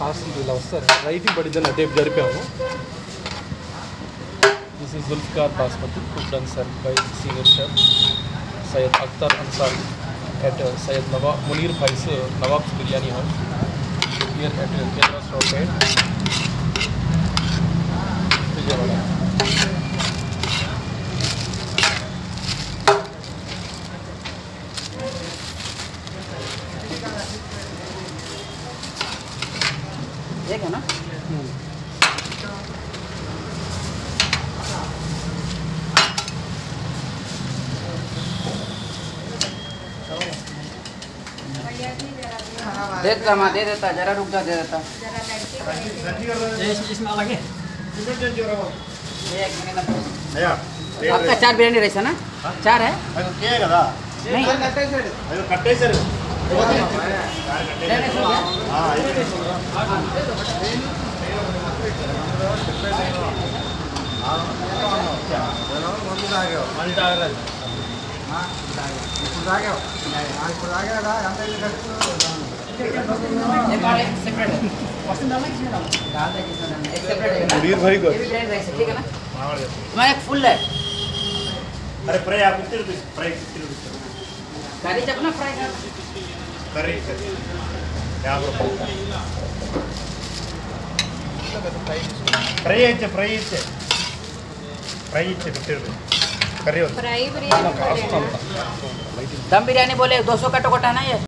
Cost ఇలా వస్తారు writing పడిద్దని అటేపు జరిపాము. This is Zulfikar basmati cooked and served by senior chef Syed Akhtar Ansari at Syed Munir Bhai's Nawab's Biryani House here at Kedras Road, Vijayawada. एक है ना दे देता माँ दे देता जरा रुक जा दे देता इसमें अलग है आपका 4 बिरयानी राइस है ना 4 है नहीं कट्टे सर मुनीर भाई को ठीक है ना मैं एक फुल है अरे फ्राई आप कितने रुपए फ्राई कितने रुपए करी जब ना फ्राई करी क्या फ्राई है कितने रुपए करी दम बिरयानी बोले 200 का टोकटा ना ये